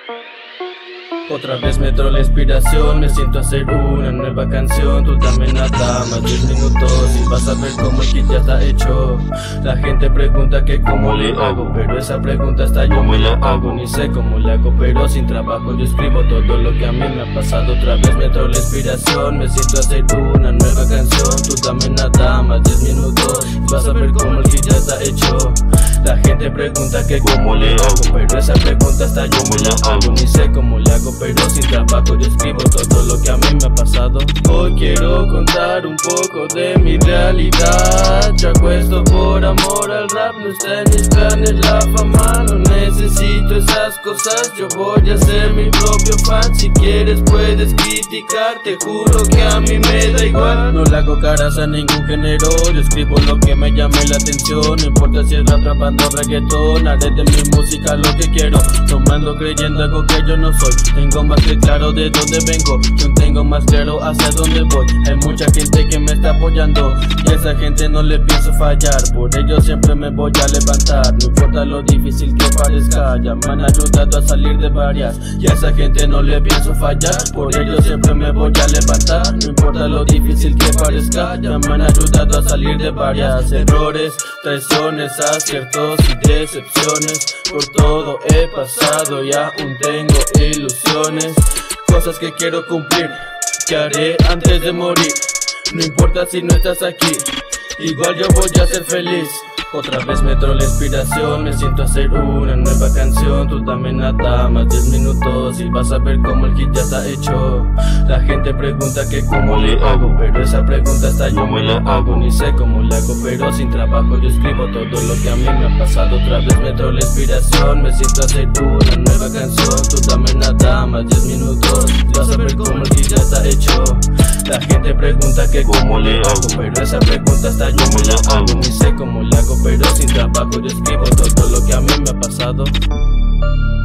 Otra vez me entró la inspiración, me siento a hacer una nueva canción. Tú dame nada más 10 minutos y vas a ver cómo el kit ya está hecho. La gente pregunta que cómo le hago, pero esa pregunta hasta yo me la hago. Ni sé cómo le hago, pero sin trabajo yo escribo todo lo que a mí me ha pasado. Otra vez me entró la inspiración, me siento a hacer una nueva canción. Tú dame nada más 10 minutos y vas a ver cómo el kit ya está hecho. La gente pregunta que cómo le hago, pero esa pregunta hasta yo me la hago. Ni sé cómo le hago, pero sin trabajo yo escribo todo lo que a mí me ha pasado. Hoy quiero contar un poco de mi realidad. Yo hago esto por amor al rap, no está en mis planes la fama. No necesito esas cosas, yo voy a ser mi propio fan. Si quieres puedes criticar, te juro que a mí me da igual. No le hago caras a ningún género, yo escribo lo que me llame la atención. No importa si es rap, rapando, reggaetón, haré de mi música lo que quiero. No me ando creyendo algo que yo no soy. Tengo más que claro de dónde vengo, yo tengo más claro hacia dónde voy. Hay mucha gente que me está apoyando y a esa gente no le pienso fallar. Por ello siempre me voy a levantar, no importa lo difícil que parezca. Ya me han ayudado a salir de varias y a esa gente no le pienso fallar. Por ello siempre me voy a levantar, no importa lo difícil que parezca. Ya me han ayudado a salir de varias. Errores, traiciones, aciertos y decepciones, por todo he pasado y aún tengo ilusiones. Cosas que quiero cumplir, que haré antes de morir. No importa si no estás aquí, igual yo voy a ser feliz. Otra vez me entró la inspiración, me siento a hacer una nueva canción. Tú dame nada más 10 minutos y vas a ver cómo el kit ya está hecho. La gente pregunta que cómo le hago, pero esa pregunta hasta yo me la hago. Ni sé cómo le hago, pero sin trabajo yo escribo todo lo que a mí me ha pasado. Otra vez me entró la inspiración, me siento a hacer una nueva canción. Tú dame nada más 10 minutos y vas a ver cómo el kit ya está hecho. La gente pregunta que cómo le hago, pero esa pregunta hasta yo me la hago. Ni sé cómo le hago, pero sin trabajo yo escribo todo lo que a mí me ha pasado.